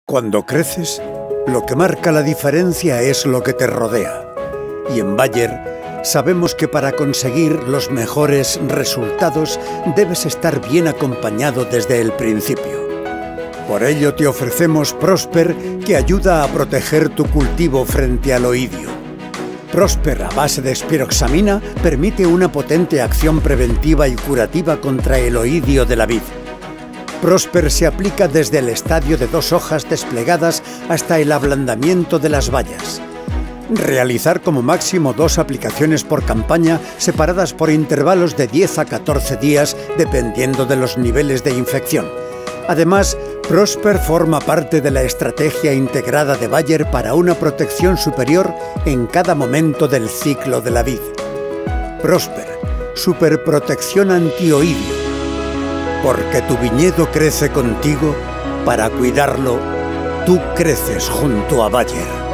Cuando creces, lo que marca la diferencia es lo que te rodea. Y en Bayer sabemos que para conseguir los mejores resultados debes estar bien acompañado desde el principio. Por ello te ofrecemos Prosper, que ayuda a proteger tu cultivo frente al oidio. Prosper, a base de espiroxamina, permite una potente acción preventiva y curativa contra el oidio de la vid. Prosper se aplica desde el estadio de 2 hojas desplegadas hasta el ablandamiento de las bayas. Realizar como máximo 2 aplicaciones por campaña, separadas por intervalos de 10 a 14 días, dependiendo de los niveles de infección. Además, Prosper forma parte de la estrategia integrada de Bayer para una protección superior en cada momento del ciclo de la vid. Prosper, superprotección antioidio. Porque tu viñedo crece contigo, para cuidarlo, tú creces junto a Bayer.